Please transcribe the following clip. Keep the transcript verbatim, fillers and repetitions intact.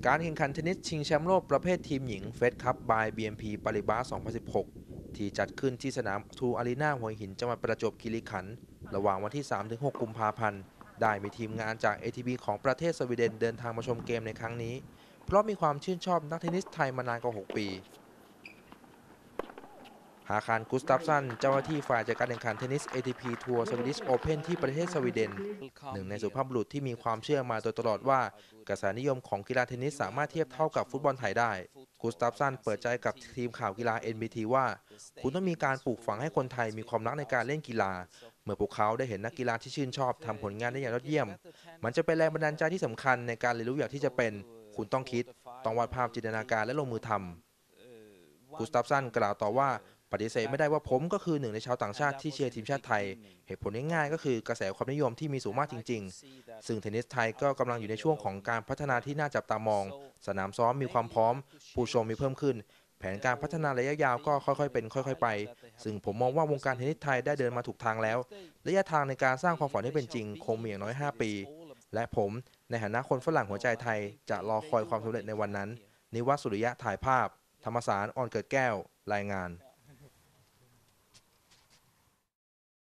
การแข่งขันเทนนิสชิงแชมป์โลกประเภททีมหญิงเฟดคัพบาย บี เอ็ม พี Paribas สองพันสิบหกที่จัดขึ้นที่สนามทูอารีนาหัวหินจังหวัดประจวบคีรีขันธ์ระหว่างวันที่ สามถึงหก กุมภาพันธ์ได้มีทีมงานจาก เอ ที พี ของประเทศสวีเดนเดินทางมาชมเกมในครั้งนี้เพราะมีความชื่นชอบนักเทนนิสไทยมานานกว่า หก ปีฮาคารกุสตัฟซันเจ้าหน้าที่ฝ่ายจัดการแข่งขันเทนนิส เอ ที พี ทัวร์สวีดิชโอเพนที่ประเทศสวีเดนหนึ่งในสุภาพบุรุษที่มีความเชื่อมาโดยตลอดว่ากระแสนิยมของกีฬาเทนนิสสามารถเทียบเท่ากับฟุตบอลไทยได้กุสตัฟซันเปิดใจกับทีมข่าวกีฬา เอ็น บี ที ว่าคุณต้องมีการปลูกฝังให้คนไทยมีความรักในการเล่นกีฬาเมื่อพวกเขาได้เห็นนักกีฬาที่ชื่นชอบทำผลงานได้อย่างยอดเยี่ยมมันจะเป็นแรงบันดาลใจที่สำคัญในการเรียนรู้อย่างที่จะเป็นคุณต้องคิดต้องวาดภาพจินตนาการและลงมือทำกุสตัฟซันกล่าวต่อว่าปฏิเสธไม่ได้ว่าผมก็คือหนึ่งในชาวต่างชาติที่เชียร์ทีมชาติไทยเหตุผลง่ายๆก็คือกระแสความนิยมที่มีสูงมากจริงๆซึ่งเทนนิสไทยก็กำลังอยู่ในช่วงของการพัฒนาที่น่าจับตามองสนามซ้อมมีความพร้อมผู้ชมมีเพิ่มขึ้นแผนการพัฒนาระยะยาวก็ค่อยๆเป็นค่อยๆไปซึ่งผมมองว่าวงการเทนนิสไทยได้เดินมาถูกทางแล้วระยะทางในการสร้างความฝันให้เป็นจริงคงมีอย่างน้อยห้าปีและผมในฐานะคนฝรั่งหัวใจไทยจะรอคอยความสำเร็จในวันนั้นนิวัฒน์ สุริยะถ่ายภาพธรรมสาร ออนเกิดแก้วรายงาน